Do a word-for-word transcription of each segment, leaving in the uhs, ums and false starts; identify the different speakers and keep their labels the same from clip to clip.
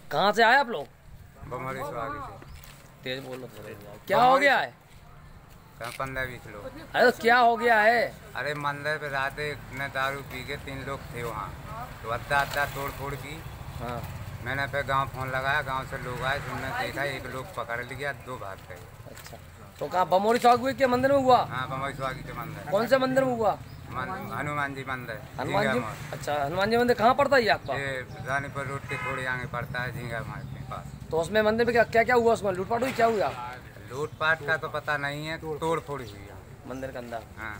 Speaker 1: कहाँ से आए आप लोग?
Speaker 2: बमोरी स्वागत से।
Speaker 1: तेज बोलो थोड़े। क्या हो गया है?
Speaker 2: पंद्रह बीस लोग।
Speaker 1: अरे क्या हो गया है?
Speaker 2: अरे मंदिर पे रात ने दारू पी के तीन लोग थे वहाँ, तो अद्धा अद्धा तोड़ फोड़ की। हाँ। मैंने पे गांव फोन लगाया, गांव से लोग आए, तुमने देखा एक लोग पकड़ लिया, दो भाग गए। अच्छा,
Speaker 1: तो कहाँ बमोरी स्वागत के मंदिर में हुआ?
Speaker 2: हाँ, बमोरी स्वागत के मंदिर।
Speaker 1: कौन से मंदिर में हुआ?
Speaker 2: हनुमान जी मंदिर।
Speaker 1: हनुमान जी? अच्छा, हनुमान जी मंदिर कहाँ पड़ता है आपका?
Speaker 2: ये रानीपुर रोड के थोड़े आगे पड़ता है, झींगा मार्ग के पास।
Speaker 1: तो उसमें मंदिर में क्या क्या क्या हुआ? उसमें लूटपाट हुई? क्या हुआ?
Speaker 2: लूटपाट का तो पता नहीं है, तोड़ फोड़ हुई है
Speaker 1: मंदिर के अंदर।
Speaker 2: हाँ।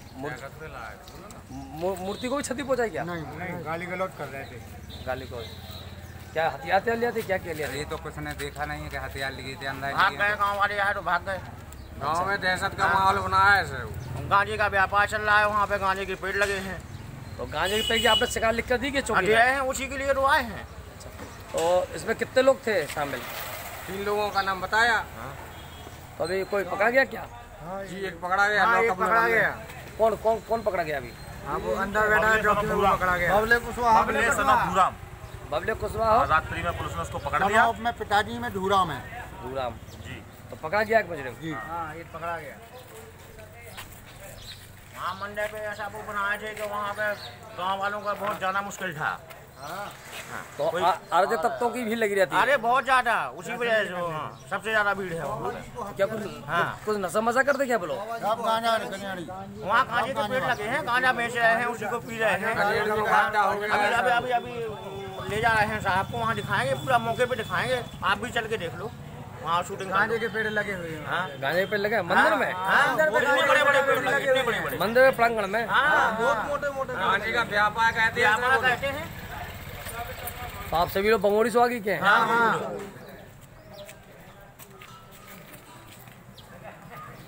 Speaker 1: मूर्ति को भी क्षति पहुंचाई क्या?
Speaker 3: नहीं, नहीं, गाली गलौज कर रहे थे।
Speaker 1: गाली गलौज। क्या हथियार ते लिया थे? क्या क्या लिया?
Speaker 2: ये तो कुछ ने देखा नहीं है कि हथियार लिए थे अंदर।
Speaker 4: भाग गए गाँव वाले आए तो भाग गए।
Speaker 5: गाँव में दहशत का माहौल बना है।
Speaker 4: गांजे का व्यापार चल रहा है, वहाँ पे गांजे के पेड़ लगे हैं।
Speaker 1: तो गांजे के पेड़ की आपने शिकायत लिख कर दी कि चौकी
Speaker 4: आए हैं, उसी के लिए तो आए हैं।
Speaker 1: तो इसमें कितने लोग थे शामिल?
Speaker 5: तीन लोगों का नाम बताया।
Speaker 1: तो अभी कोई पकड़ा गया क्या?
Speaker 5: जी, एक पकड़ा गया।
Speaker 4: हाँ, एक पकड़ा गया।
Speaker 1: कौन कौन कौन पकड़ा गया अभी?
Speaker 4: हाँ, वो अंदर बैठा है, चौकी में वो पकड़ा गया।
Speaker 3: बबले कुशवाहा।
Speaker 4: बबले धूराम।
Speaker 1: बबले कुशवाहा।
Speaker 4: रात्रि में पुलिस ने उसको पकड़ लिया।
Speaker 3: में पिताजी में धूराम है।
Speaker 1: धूराम जी। तो पकड़ा गया एक मुजरिम?
Speaker 3: जी
Speaker 4: हाँ, ये पकड़ा गया। वहाँ मंदिर पे ऐसा वो बनाए थे कि वहाँ पे गांव वालों का बहुत जाना मुश्किल था। हाँ।
Speaker 1: तो अराजक तत्वों की भीड़ लगी रहती है?
Speaker 4: अरे बहुत ज्यादा, उसी वजह से सबसे ज्यादा भीड़ है वहाँ पे।
Speaker 1: क्या कुछ हाँ कुछ नशा मजा करते क्या बोलो?
Speaker 4: वहाँ गांजे के पेड़ लगे हैं, गांजा बेच रहे हैं, उसी को पी रहे हैं। अभी अभी अभी ले जा रहे हैं साहब को, वहाँ दिखाएंगे, पूरा मौके पे दिखाएंगे। आप भी चल के देख लो, वहाँ शूटिंग।
Speaker 3: गांजे के पेड़ लगे हुए हैं।
Speaker 4: हाँ,
Speaker 1: गांजे के पेड़ लगे मंदिर में?
Speaker 4: अंदर बड़े बड़े पेड़ लगे हुए हैं
Speaker 1: मंदिर में, प्रांगण में।
Speaker 4: बहुत मोटे मोटे
Speaker 5: गांजे का व्यापार कहते हैं।
Speaker 4: कहते हैं।
Speaker 1: तो आप सभी लोग बमोरी स्वागत के हैं?
Speaker 4: हाँ, हाँ।